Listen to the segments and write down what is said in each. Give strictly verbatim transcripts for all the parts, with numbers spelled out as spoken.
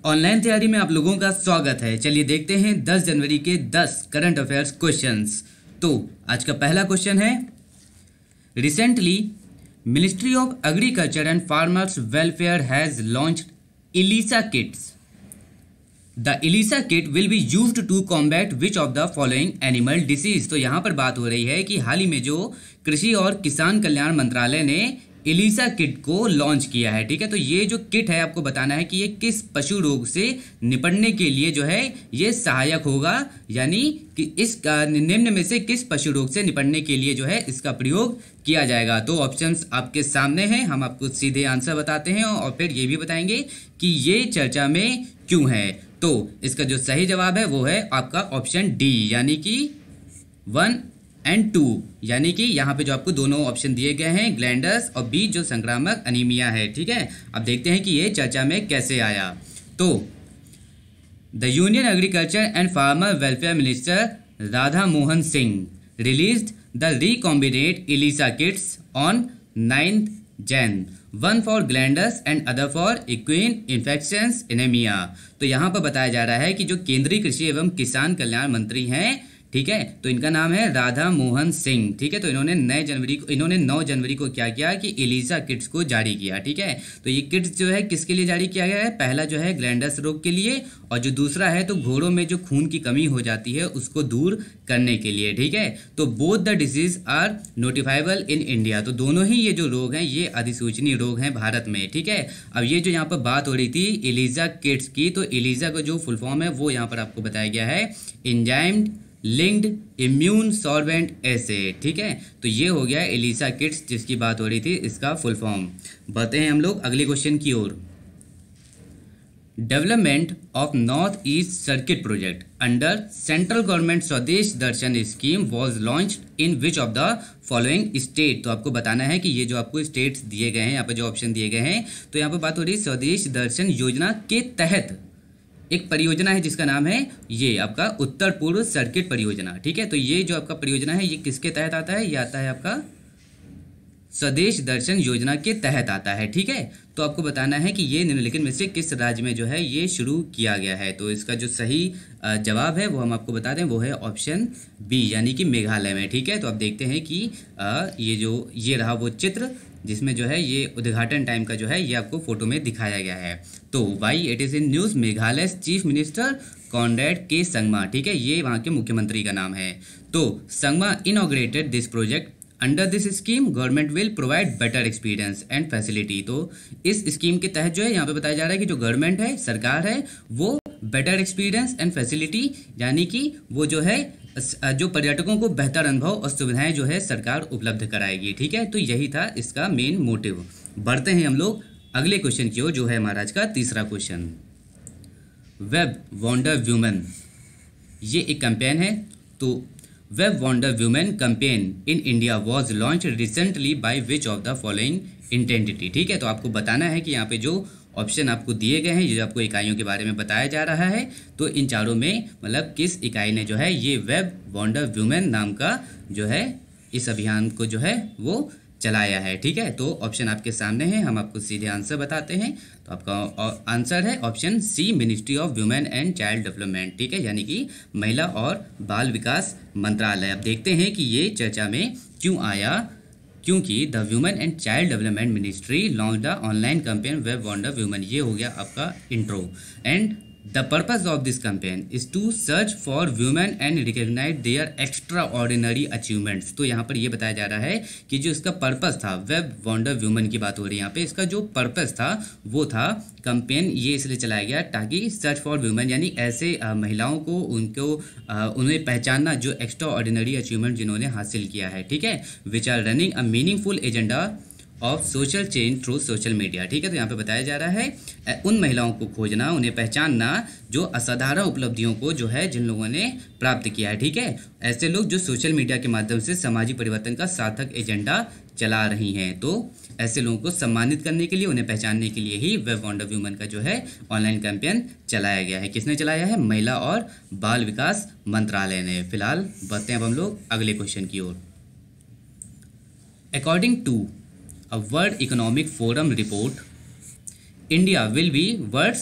Online तैयारी में आप लोगों का स्वागत है। चलिए देखते हैं दस जनवरी के दस करंट अफेयर्स क्वेश्चंस। तो आज का पहला क्वेश्चन है, recently ministry of agriculture and farmers welfare has launched ELISA kits. The ELISA kit will be used to combat which of the following animal disease. तो यहाँ पर बात हो रही है कि हाल ही में जो कृषि और किसान कल्याण मंत्रालय ने इलिसा किट को लॉन्च किया है, ठीक है। तो ये जो किट है आपको बताना है कि ये किस पशु रोग से निपटने के लिए जो है ये सहायक होगा, यानी कि इस निम्न में से किस पशु रोग से निपटने के लिए जो है इसका प्रयोग किया जाएगा। तो ऑप्शंस आपके सामने हैं, हम आपको सीधे आंसर बताते हैं और फिर ये भी बताएंगे कि ये चर्चा में क्यों है। तो इसका जो सही जवाब है वो है आपका ऑप्शन डी, यानी कि वन एंड टू, यानी कि यहाँ पे जो आपको दोनों ऑप्शन दिए गए हैं, ग्लैंडर्स और बी जो संक्रामक अनीमिया है, ठीक है। अब देखते हैं कि ये चर्चा में कैसे आया। तो the union agriculture and farmer welfare minister Radha Mohan Singh released the recombinant ELISA kits on ninth Jan, one for glanders and other for equine infections anaemia. तो यहाँ पर बताया जा रहा है कि जो केंद्रीय कृषि एवं किसान कल्याण मंत्री हैं, ठीक है, तो इनका नाम है राधा मोहन सिंह, ठीक है। तो इन्होंने नौ जनवरी को इन्होंने नौ जनवरी को क्या किया कि इलिसा किट्स को जारी किया, ठीक है। तो ये किट्स जो है किसके लिए जारी किया गया है, पहला जो है ग्लैंडर्स रोग के लिए और जो दूसरा है तो घोड़ों में जो खून की कमी हो जाती है उसको दूर करने के लिए, ठीक है। तो both the disease are notifiable in India. तो दोनों ही ये जो रोग हैं ये अधिसूचनीय रोग हैं भारत में, ठीक है। अब ये जो यहाँ पर बात हो रही थी इलिसा किट्स की, तो इलिसा का जो फुल फॉर्म है वो यहाँ पर आपको बताया गया है enzyme linked immune solvent assay, ठीक है। तो ये हो गया इलिसा किट्स जिसकी बात हो रही थी, इसका फुल फॉर्म। बढ़ते हैं हम लोग अगले क्वेश्चन की ओर। Development of North East circuit project under central government Swadesh Darshan scheme was launched in which of the following state. तो आपको बताना है कि ये जो आपको स्टेट्स दिए गए हैं, यहाँ पे जो ऑप्शन दिए गए हैं, तो यहाँ पे बात हो रही है स्वदेश दर्शन योजना के तहत एक परियोजना है जिसका नाम है ये आपका उत्तर पूर्व सर्किट परियोजना, ठीक है। तो ये जो आपका परियोजना है ये किसके तहत आता है, ये आता है आपका स्वदेश दर्शन योजना के तहत आता है, ठीक है। तो आपको बताना है कि ये निम्नलिखित में से किस राज्य में जो है ये शुरू किया गया है। तो इसका जो सही जवाब है वो हम आपको बता दें, वो है ऑप्शन बी, यानी कि मेघालय में, ठीक है। तो आप देखते हैं कि ये जो ये रहा वो चित्र जिसमें जो है ये उद्घाटन टाइम का जो है ये आपको फोटो में दिखाया गया है। तो why it is in news, Meghalaya chief minister Conrad K Sangma, ठीक है, ये वहाँ के मुख्यमंत्री का नाम है। तो Sangma inaugurated this project under this scheme government will provide better experience and facility. तो इस स्कीम के तहत जो है यहाँ पे बताया जा रहा है कि जो गवर्नमेंट है, सरकार है, वो बेटर एक्सपीरियंस एंड फैसिलिटी, यानी कि वो जो है जो पर्यटकों को बेहतर अनुभव और सुविधाएं जो है सरकार उपलब्ध कराएगी, ठीक है। तो यही था इसका मेन मोटिव। बढ़ते हैं हम लोग अगले क्वेश्चन की ओर, जो है हमारा आज का तीसरा क्वेश्चन। वेब वंडर वुमेन, ये एक कैंपेन है। तो web wonder women campaign in India was launched recently by which of the following entity, ठीक है। तो आपको बताना है कि यहाँ पे जो ऑप्शन आपको दिए गए हैं, ये आपको इकाइयों के बारे में बताया जा रहा है, तो इन चारों में मतलब किस इकाई ने जो है ये वेब वंडर वुमेन नाम का जो है इस अभियान को जो है वो चलाया है, ठीक है। तो ऑप्शन आपके सामने है, हम आपको सीधे आंसर बताते हैं। तो आपका आंसर है option C, ministry of women and child development, ठीक है, यानी कि महिला और बाल विकास मंत्रालय। अब देखते हैं कि ये चर्चा में क्यों आया, क्योंकि the women and child development ministry launch the online campaign web wonder women. ये हो गया आपका intro. And the purpose of this campaign is to search for women and recognise their extraordinary achievements. तो यहाँ पर ये बताया जा रहा है कि जो इसका पर्पस था, वेब वंडर वुमेन की बात हो रही है यहाँ पे, इसका जो पर्पस था वो था कैंपेन ये इसलिए चलाया गया ताकि सर्च फॉर वुमेन, यानी ऐसे आ, महिलाओं को उनको आ, उन्हें पहचानना जो एक्स्ट्रा ऑर्डिनरी अचीवमेंट जिन्होंने हासिल किया है, ठीक है, which are running a meaningful agenda of social change through social media, ठीक है। तो यहाँ पे बताया जा रहा है उन महिलाओं को खोजना, उन्हें पहचानना जो असाधारण उपलब्धियों को जो है जिन लोगों ने प्राप्त किया है, ठीक है। ऐसे लोग जो सोशल मीडिया के माध्यम से सामाजिक परिवर्तन का सार्थक एजेंडा चला रही हैं। तो ऐसे लोगों को सम्मानित करने के लिए, उन्हें पहचानने के लिए ही वेब वंडर वुमेन का जो है ऑनलाइन कैंपेन चलाया गया है। किसने चलाया है, महिला और बाल विकास मंत्रालय ने। फिलहाल बढ़ते हैं अब हम लोग अगले क्वेश्चन की ओर। According to a World Economic Forum report, India will be world's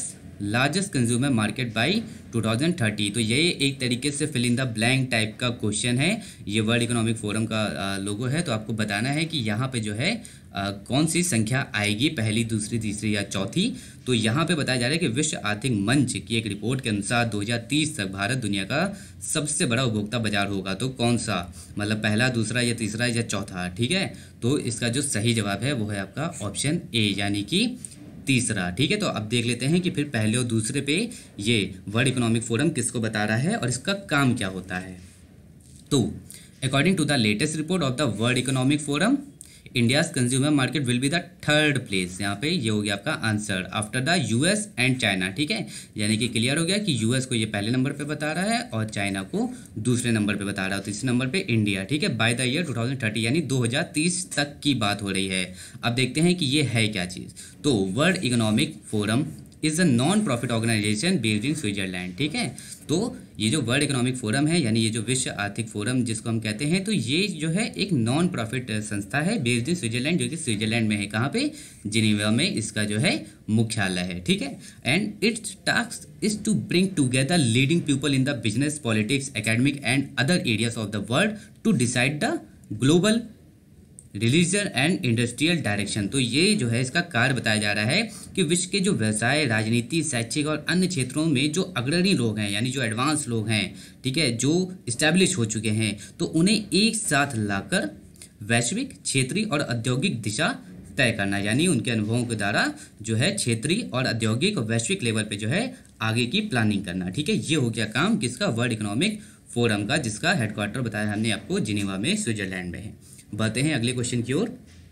largest consumer market by two thousand thirty. तो ये एक तरीके से fill in the blank type का क्वेश्चन है। ये वर्ल्ड इकोनॉमिक फोरम का लोगो है, तो आपको बताना है कि यहाँ पे जो है आ, कौन सी संख्या आएगी, पहली, दूसरी, तीसरी या चौथी। तो यहाँ पे बताया जा रहा है कि विश्व आर्थिक मंच की एक रिपोर्ट के अनुसार दो हज़ार तीस तक भारत दुनिया का सबसे बड़ा उपभोक्ता बाजार होगा। तो कौन सा, मतलब पहला, दूसरा या तीसरा या चौथा, ठीक है। तो इसका जो सही जवाब है वो है आपका ऑप्शन ए, यानी कि तीसरा, ठीक है। तो अब देख लेते हैं कि फिर पहले और दूसरे पे ये वर्ल्ड इकोनॉमिक फोरम किसको बता रहा है और इसका काम क्या होता है। तो according to the latest report of the World Economic Forum, India's consumer market will be the third place. यहाँ पे ये हो गया आपका answer after the US and China, ठीक है। यानी कि क्लियर हो गया कि यूएस को ये पहले नंबर पे बता रहा है और चाइना को दूसरे नंबर पे बता रहा है, तीसरे नंबर पे इंडिया, ठीक है, by the year two thousand thirty, यानी दो हज़ार तीस तक की बात हो रही है। अब देखते हैं कि ये है क्या चीज़। तो World Economic Forum is a non profit organisation based in Switzerland, ठीक है। तो ये जो वर्ल्ड इकोनॉमिक फोरम है, यानी ये जो विश्व आर्थिक फोरम जिसको हम कहते हैं, तो ये जो है एक नॉन प्रॉफिट संस्था है बेस्ड इन स्विट्जरलैंड, जो कि स्विट्जरलैंड में है। कहाँ पे? जिनेवा में इसका जो है मुख्यालय है, ठीक है। And its task is to bring together leading people in the business, politics, academic and other areas of the world to decide the global religion and industrial direction. तो ये जो है इसका कार्य बताया जा रहा है कि विश्व के जो व्यवसाय, राजनीति, शैक्षिक और अन्य क्षेत्रों में जो अग्रणी लोग हैं, यानी जो एडवांस लोग हैं, ठीक है, जो इस्टेब्लिश हो चुके हैं, तो उन्हें एक साथ लाकर वैश्विक, क्षेत्रीय और औद्योगिक दिशा तय करना, यानी उनके अनुभवों के द्वारा जो है क्षेत्रीय और औद्योगिक और वैश्विक लेवल पे जो है आगे की प्लानिंग करना, ठीक है। ये हो गया काम किसका? वर्ल्ड इकोनॉमिक फोरम का, जिसका हेडक्वार्टर बताया हमने आपको जिनेवा में, स्विट्जरलैंड में है। बढ़ते हैं अगले क्वेश्चन की ओर।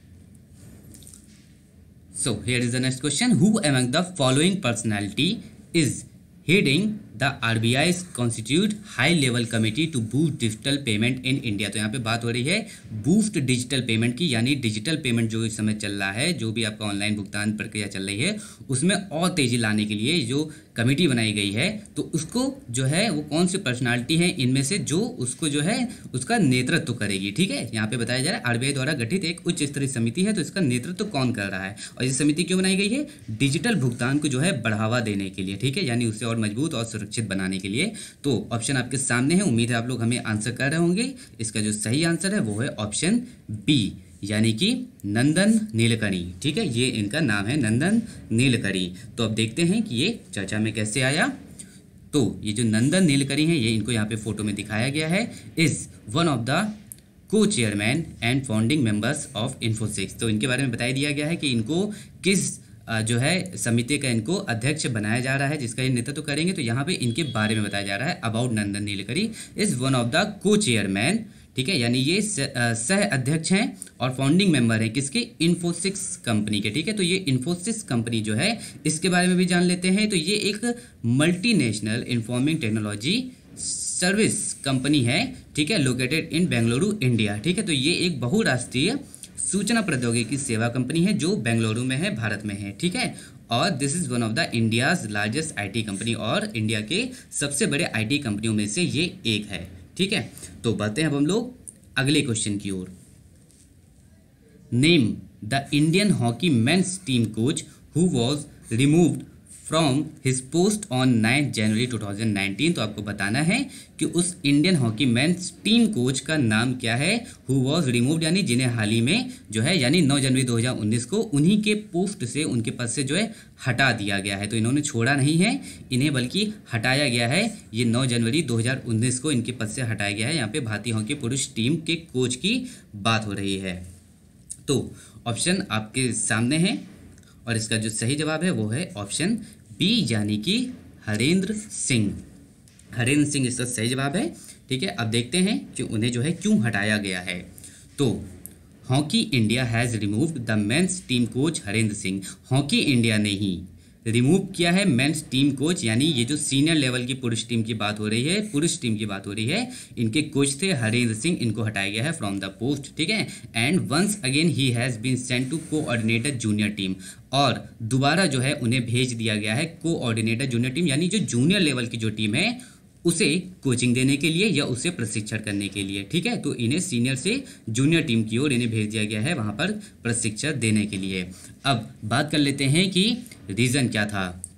So here is the next question, who among the following personality is heading the RBI constitute high level committee to boost digital payment in India. तो यहाँ पे बात हो रही है बूस्ट डिजिटल पेमेंट की, यानी डिजिटल पेमेंट जो इस समय चल रहा है, जो भी आपका ऑनलाइन भुगतान प्रक्रिया चल रही है, उसमें और तेजी लाने के लिए जो कमेटी बनाई गई है, तो उसको जो है वो कौन सी पर्सनालिटी है इनमें से जो उसको जो है उसका नेतृत्व करेगी, ठीक है। यहाँ पे बताया जा रहा है आरबीआई द्वारा गठित एक उच्च स्तरीय समिति है, तो इसका नेतृत्व कौन कर रहा है और ये समिति क्यों बनाई गई है? डिजिटल भुगतान को जो है बढ़ावा देने के लिए, ठीक है, यानी उसे और मजबूत और सुरक्षित बनाने के लिए। तो ऑप्शन आपके सामने है, उम्मीद है आप लोग हमें आंसर कर रहे होंगे। इसका जो सही आंसर है वो है ऑप्शन बी, यानी कि नंदन नीलकणी, ठीक है, ये इनका नाम है, नंदन नीलकणी। तो अब देखते हैं कि ये चर्चा में कैसे आया। तो ये जो नंदन नीलकणी है, ये इनको यहाँ पे फोटो में दिखाया गया है, is one of the co chairman and founding members of Infosys. तो इनके बारे में बताया दिया गया है कि इनको किस जो है समिति का इनको अध्यक्ष बनाया जा रहा है, जिसका ये नेतृत्व करेंगे। तो यहाँ पे इनके बारे में बताया जा रहा है, about Nandan Nilekani is one of the co chairman, ठीक है, यानी ये सह अध्यक्ष हैं और फाउंडिंग मेंबर हैं किसके? इन्फोसिस कंपनी के, ठीक है। तो ये इन्फोसिस कंपनी जो है इसके बारे में भी जान लेते हैं। तो ये एक multinational informing technology service company है, ठीक है, लोकेटेड इन बेंगलुरु, इंडिया, ठीक है। तो ये एक बहुराष्ट्रीय सूचना प्रौद्योगिकी सेवा कंपनी है जो बेंगलुरु में है, भारत में है, ठीक है। और this is one of the India's largest IT company, और इंडिया के सबसे बड़े आईटी कंपनियों में से ये एक है, ठीक है। तो बढ़ते हैं अब हम लोग अगले क्वेश्चन की ओर। Name the Indian hockey men's team coach who was removed from his post on ninth January two thousand nineteen. तो आपको बताना है कि उस Indian hockey men's team coach का नाम क्या है, हु वाज रिमूव्ड, यानी जिन्हें हाल ही में जो है यानी नौ जनवरी दो हज़ार उन्नीस को उन्हीं के पोस्ट से, उनके पद से जो है हटा दिया गया है। तो इन्होंने छोड़ा नहीं है इन्हें, बल्कि हटाया गया है। ये नौ जनवरी दो हज़ार उन्नीस को इनके पद से हटाया गया है। यहाँ पे भारतीय हॉकी पुरुष टीम के कोच की बात हो रही है। तो ऑप्शन आपके सामने है और इसका जो सही जवाब है वो है ऑप्शन बी, यानी कि हरेंद्र सिंह। हरेंद्र सिंह इसका सही जवाब है, ठीक है। अब देखते हैं कि उन्हें जो है क्यों हटाया गया है। तो Hockey India has removed the men's team coach Harendra Singh. Hockey India ने ही रिमूव किया है मेंस टीम कोच, यानी ये जो सीनियर लेवल की पुरुष टीम की बात हो रही है, पुरुष टीम की बात हो रही है, इनके कोच थे हरेंद्र सिंह, इनको हटाया गया है फ्रॉम द पोस्ट, ठीक है। And once again he has been sent to coordinator junior team, और दोबारा जो है उन्हें भेज दिया गया है कोऑर्डिनेटर जूनियर टीम, यानी जो जूनियर लेवल की जो टीम है उसे कोचिंग देने के लिए या उसे प्रशिक्षण करने के लिए, ठीक है। तो इन्हें सीनियर से जूनियर टीम की ओर इन्हें भेज दिया गया है वहाँ पर प्रशिक्षण देने के लिए। अब बात कर लेते हैं कि रीज़न क्या था।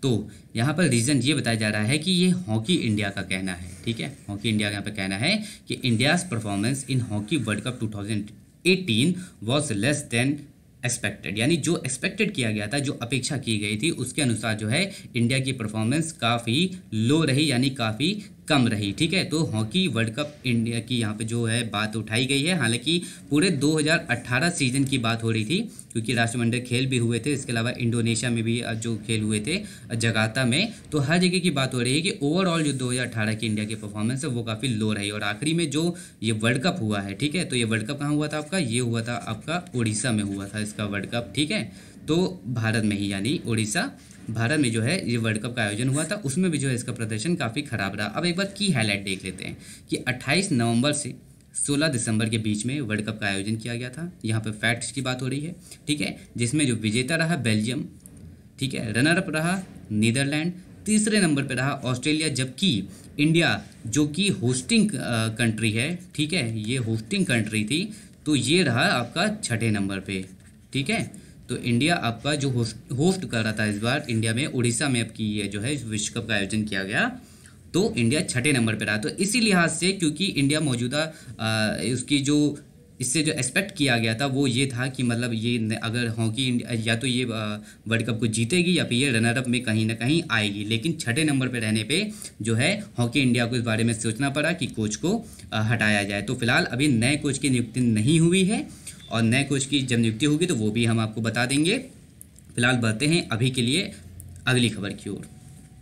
तो यहाँ पर रीज़न ये बताया जा रहा है कि ये हॉकी इंडिया का कहना है, ठीक है, हॉकी इंडिया का यहाँ पर कहना है कि India's performance in hockey world cup two thousand eighteen was less than expected, यानी जो एक्सपेक्टेड किया गया था, जो अपेक्षा की गई थी, उसके अनुसार जो है इंडिया की परफॉर्मेंस काफ़ी लो रही, यानी काफ़ी कम रही, ठीक है। तो हॉकी वर्ल्ड कप इंडिया की यहाँ पे जो है बात उठाई गई है। हालांकि पूरे दो हज़ार अठारह सीजन की बात हो रही थी, क्योंकि राष्ट्रमंडल खेल भी हुए थे, इसके अलावा इंडोनेशिया में भी जो खेल हुए थे जकार्ता में, तो हर जगह की बात हो रही है कि ओवरऑल जो दो हज़ार अठारह की इंडिया की परफॉर्मेंस है वो काफ़ी लो रही। और आखिरी में जो ये वर्ल्ड कप हुआ है, ठीक है, तो ये वर्ल्ड कप कहाँ हुआ था आपका, ये हुआ था आपका उड़ीसा में हुआ था इसका वर्ल्ड कप, ठीक है, तो भारत में ही, यानी उड़ीसा भारत में जो है ये वर्ल्ड कप का आयोजन हुआ था, उसमें भी जो है इसका प्रदर्शन काफ़ी खराब रहा। अब एक बार की हाईलाइट देख लेते हैं कि अट्ठाईस नवंबर से सोलह दिसंबर के बीच में वर्ल्ड कप का आयोजन किया गया था। यहाँ पे फैक्ट्स की बात हो रही है, ठीक है, जिसमें जो विजेता रहा बेल्जियम, ठीक है, रनर अप रहा नीदरलैंड, तीसरे नंबर पे रहा ऑस्ट्रेलिया, जबकि इंडिया जो कि होस्टिंग कंट्री है, ठीक है, ये होस्टिंग कंट्री थी, तो ये रहा आपका छठे नंबर पे, ठीक है। तो इंडिया आपका जो होस्ट होस्ट कर रहा था इस बार इंडिया में, उड़ीसा में आपकी ये जो है विश्व कप का आयोजन किया गया, तो इंडिया छठे नंबर पे रहा। तो इसी लिहाज से, क्योंकि इंडिया मौजूदा उसकी जो इससे जो एक्सपेक्ट किया गया था वो ये था कि मतलब ये अगर हॉकी या तो ये वर्ल्ड कप को जीतेगी या फिर ये रनर अप में कहीं ना कहीं आएगी, लेकिन छठे नंबर पे रहने पे जो है हॉकी इंडिया को इस बारे में सोचना पड़ा कि कोच को हटाया जाए। तो फिलहाल अभी नए कोच की नियुक्ति नहीं हुई है, और नए कोच की जब नियुक्ति होगी तो वो भी हम आपको बता देंगे। फिलहाल बढ़ते हैं अभी के लिए अगली खबर की ओर।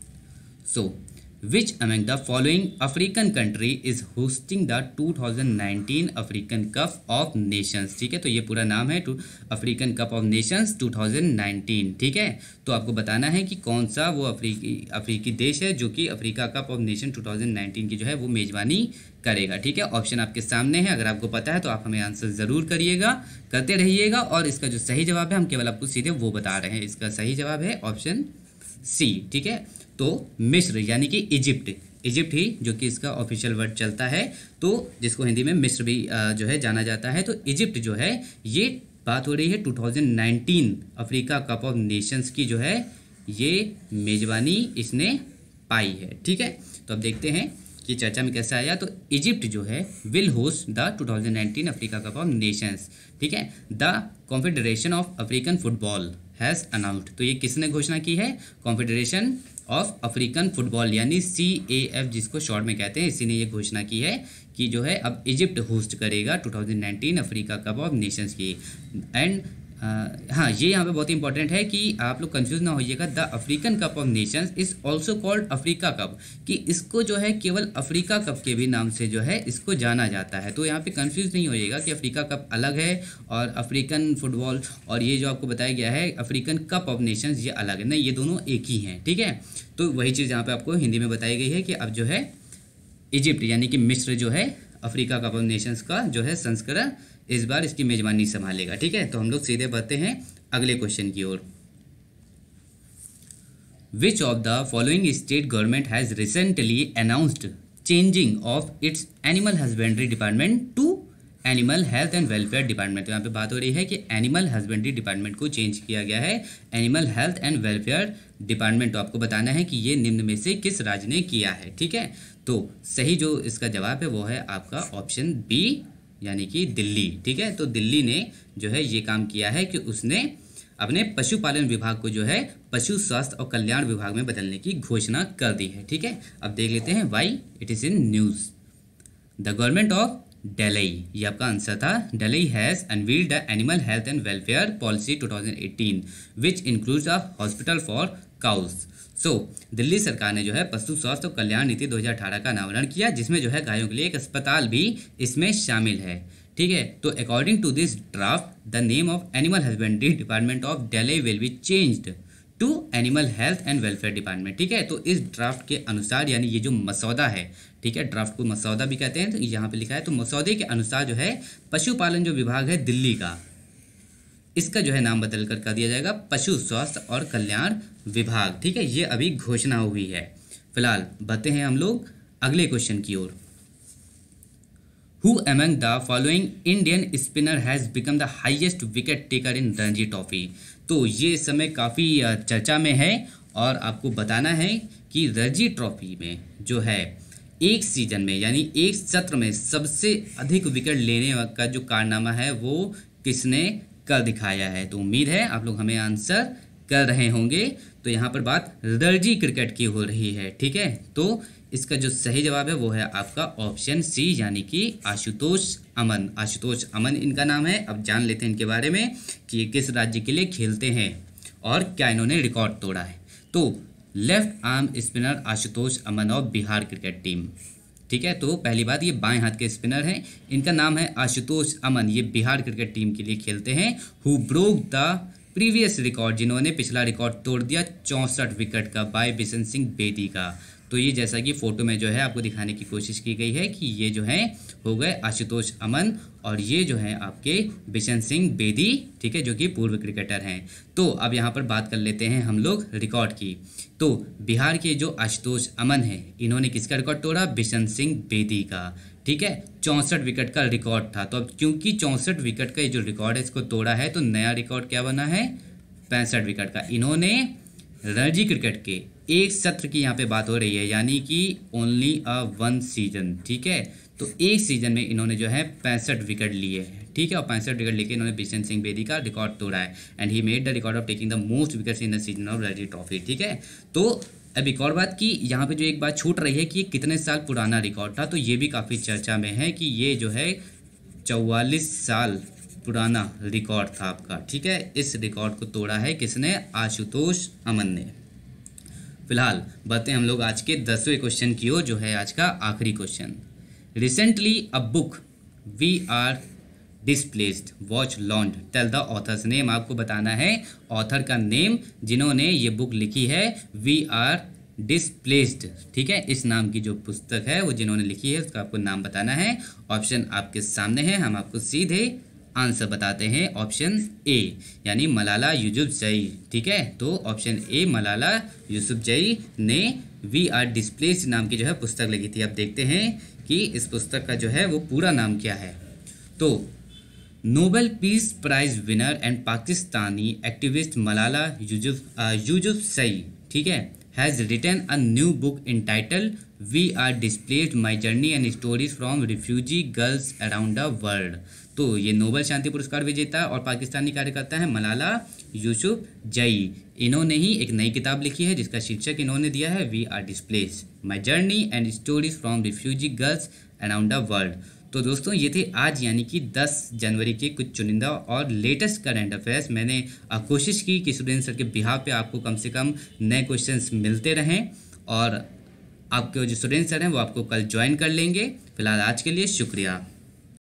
So which among the following African country is hosting the two thousand nineteen African cup of nations, ठीक है, तो ये पूरा नाम है to African cup of nations two thousand nineteen, ठीक है। तो आपको बताना है कि कौन सा वो अफ्रीकी अफ्रीकी देश है जो कि Africa cup of nation two thousand nineteen की जो है वो मेजबानी करेगा, ठीक है। ऑप्शन आपके सामने है, अगर आपको पता है तो आप हमें आंसर ज़रूर करिएगा, करते रहिएगा। और इसका जो सही जवाब है हम केवल आपको सीधे वो बता रहे हैं, इसका सही जवाब है ऑप्शन सी, ठीक है। तो मिस्र यानी कि इजिप्ट, इजिप्ट ही जो कि इसका ऑफिशियल वर्ड चलता है, तो जिसको हिंदी में मिस्र भी जो है जाना जाता है। तो इजिप्ट जो है, ये बात हो रही है two thousand nineteen Africa cup of nations की जो है ये मेजबानी इसने पाई है, ठीक है। तो अब देखते हैं कि चर्चा में कैसा आया। तो इजिप्ट जो है will host the two thousand nineteen Africa cup of nations, ठीक है। The confederation of African football has announced, तो ये किसने घोषणा की है, कॉन्फेडरेशन ऑफ अफ्रीकन फुटबॉल यानी सी ए एफ जिसको शॉर्ट में कहते हैं, इसी ने ये घोषणा की है कि जो है अब इजिप्ट होस्ट करेगा two thousand nineteen Africa cup of nations की। एंड हाँ, ये यहाँ पे बहुत इंपॉर्टेंट है कि आप लोग कंफ्यूज ना होइएगा, the African cup of nations is also called Africa cup, कि इसको जो है केवल अफ्रीका कप के भी नाम से जो है इसको जाना जाता है। तो यहाँ पे कंफ्यूज नहीं होइएगा कि अफ्रीका कप अलग है और अफ्रीकन फुटबॉल और ये जो आपको बताया गया है अफ्रीकन कप ऑफ नेशंस ये अलग है, नहीं, ये दोनों एक ही हैं, ठीक है। तो वही चीज़ यहाँ पे आपको हिंदी में बताई गई है कि अब जो है इजिप्ट यानी कि मिस्र जो है अफ्रीका कप ऑफ नेशंस का जो है संस्करण इस बार इसकी मेजबानी संभालेगा, ठीक है। तो हम लोग सीधे बढ़ते हैं अगले क्वेश्चन की ओर। Which of the following state government has recently announced changing of its animal husbandry department to animal health and welfare department. तो यहाँ पे बात हो रही है कि एनिमल हस्बेंड्री डिपार्टमेंट को चेंज किया गया है animal health and welfare department. तो आपको बताना है कि ये निम्न में से किस राज्य ने किया है, ठीक है। तो सही जो इसका जवाब है वो है आपका ऑप्शन बी यानी कि दिल्ली, ठीक है। तो दिल्ली ने जो है ये काम किया है कि उसने अपने पशुपालन विभाग को जो है पशु स्वास्थ्य और कल्याण विभाग में बदलने की घोषणा कर दी है, ठीक है। अब देख लेते हैं why it is in news. The government of Delhi, ये आपका आंसर था, Delhi has unveiled the animal health and welfare policy two thousand eighteen which includes a hospital for cows. So Delhi सरकार ने जो है पशु स्वास्थ्य और कल्याण नीति दो हज़ार अठारह का अनावरण किया, जिसमें जो है गायों के लिए एक अस्पताल भी इसमें शामिल है, ठीक है। तो according to this draft the name of animal husbandry department of Delhi will be changed to animal health and welfare department, ठीक है। तो इस ड्राफ्ट के अनुसार यानी ये जो मसौदा है, ठीक है, ड्राफ्ट को मसौदा भी कहते हैं, तो यहाँ पे लिखा है, तो मसौदे के अनुसार जो है पशुपालन जो विभाग है दिल्ली का, इसका जो है नाम बदल कर कर दिया जाएगा पशु स्वास्थ्य और कल्याण विभाग, ठीक है। ये अभी घोषणा हुई है। फिलहाल बढ़ते हैं हम लोग अगले क्वेश्चन की ओर। Who among the following Indian spinner has become the highest wicket taker in Ranji trophy? तो ये इस समय काफ़ी चर्चा में है और आपको बताना है कि रणजी ट्रॉफी में जो है एक सीजन में यानी एक सत्र में सबसे अधिक विकेट लेने का जो कारनामा है वो किसने कर दिखाया है। तो उम्मीद है आप लोग हमें आंसर कर रहे होंगे। तो यहाँ पर बात रणजी क्रिकेट की हो रही है, ठीक है। तो इसका जो सही जवाब है वो है आपका ऑप्शन सी यानी कि आशुतोष अमन। आशुतोष अमन इनका नाम है। अब जान लेते हैं इनके बारे में कि ये किस राज्य के लिए खेलते हैं और क्या इन्होंने रिकॉर्ड तोड़ा है। तो left arm spinner Ashutosh Aman of Bihar cricket team, ठीक है। तो पहली बात ये बाएं हाथ के स्पिनर हैं, इनका नाम है आशुतोष अमन, ये बिहार क्रिकेट टीम के लिए खेलते हैं। Who broke the previous record, जिन्होंने पिछला रिकॉर्ड तोड़ दिया चौंसठ विकेट का बाय बिशन सिंह बेदी का। तो ये जैसा कि फोटो में जो है आपको दिखाने की कोशिश की गई है कि ये जो है हो गए आशुतोष अमन और ये जो है आपके बिशन सिंह बेदी, ठीक है, जो कि पूर्व क्रिकेटर हैं। तो अब यहाँ पर बात कर लेते हैं हम लोग रिकॉर्ड की। तो बिहार के जो आशुतोष अमन है इन्होंने किसका रिकॉर्ड तोड़ा? बिशन सिंह बेदी का, ठीक है। चौंसठ विकेट का रिकॉर्ड था। तो अब क्योंकि चौंसठ विकेट का ये जो रिकॉर्ड है इसको तोड़ा है तो नया रिकॉर्ड क्या बना है? पैंसठ विकेट का। इन्होंने रणजी क्रिकेट के एक सत्र की यहाँ पे बात हो रही है यानी कि ओनली अ वन सीजन, ठीक है। तो एक सीजन में इन्होंने जो है पैंसठ विकेट लिए हैं, ठीक है। और पैंसठ विकेट लेके इन्होंने बिशन सिंह बेदी का रिकॉर्ड तोड़ा है and he made the record of taking the most wickets in the season of Ranji trophy, ठीक है। तो अब एक और बात की यहाँ पे जो एक बात छूट रही है कि ये कितने साल पुराना रिकॉर्ड था, तो ये भी काफ़ी चर्चा में है कि ये जो है चौवालीस साल पुराना रिकॉर्ड था आपका, ठीक है। इस रिकॉर्ड को तोड़ा है किसने? आशुतोष अमन ने। फिलहाल बढ़ते हैं हम लोग आज के दसवें क्वेश्चन की ओर, जो है आज का आखिरी question. Recently a book we are displaced watch launched, tell the author's name. आपको बताना है ऑथर का नेम जिन्होंने ये बुक लिखी है वी आर डिस्प्लेस्ड, ठीक है। इस नाम की जो पुस्तक है वो जिन्होंने लिखी है उसका आपको नाम बताना है। ऑप्शन आपके सामने है, हम आपको सीधे आंसर बताते हैं। ऑप्शन ए यानी मलाला यूसुफजई, ठीक है। तो ऑप्शन ए मलाला यूसुफजई ने वी आर डिस्प्लेस्ड नाम की जो है पुस्तक लिखी थी। अब देखते हैं कि इस पुस्तक का जो है वो पूरा नाम क्या है। तो Nobel peace prize winner and Pakistani activist Malala Yousafzai, ठीक है, has written a new book entitled we are displaced my journey and stories from refugee girls around the world. तो ये नोबेल शांति पुरस्कार विजेता और पाकिस्तानी कार्यकर्ता है मलाला यूसुफजई। इन्होंने ही एक नई किताब लिखी है जिसका शीर्षक इन्होंने दिया है we are displaced my journey and stories from refugee girls around the world. तो दोस्तों ये थे आज यानी कि दस जनवरी के कुछ चुनिंदा और लेटेस्ट करंट अफेयर्स। मैंने कोशिश की कि स्टूडेंट सर के बिहाफ पे आपको कम से कम नए क्वेश्चंस मिलते रहें और आपके जो स्टूडेंट सर हैं वो आपको कल ज्वाइन कर लेंगे। फिलहाल आज के लिए शुक्रिया।